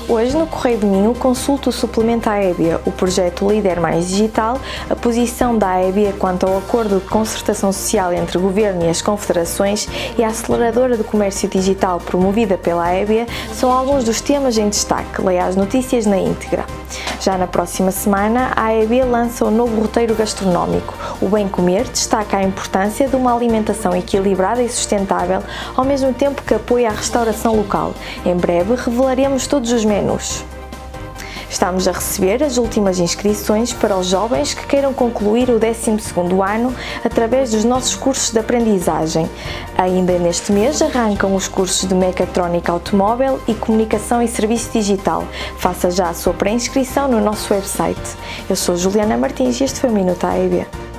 Hoje, no Correio do Minho, consulto o suplemento AEBIA, o projeto Líder Mais Digital, a posição da AEBIA quanto ao acordo de concertação social entre o Governo e as confederações e a aceleradora do comércio digital promovida pela AEBIA são alguns dos temas em destaque. Leia as notícias na íntegra. Já na próxima semana, a AEBIA lança o novo roteiro gastronómico. O Bem Comer destaca a importância de uma alimentação equilibrada e sustentável, ao mesmo tempo que apoia a restauração local. Em breve revelaremos todos os menus. Estamos a receber as últimas inscrições para os jovens que queiram concluir o 12º ano através dos nossos cursos de aprendizagem. Ainda neste mês arrancam os cursos de Mecatrónica Automóvel e Comunicação e Serviço Digital. Faça já a sua pré-inscrição no nosso website. Eu sou Juliana Martins e este foi o Minuto AEBIA.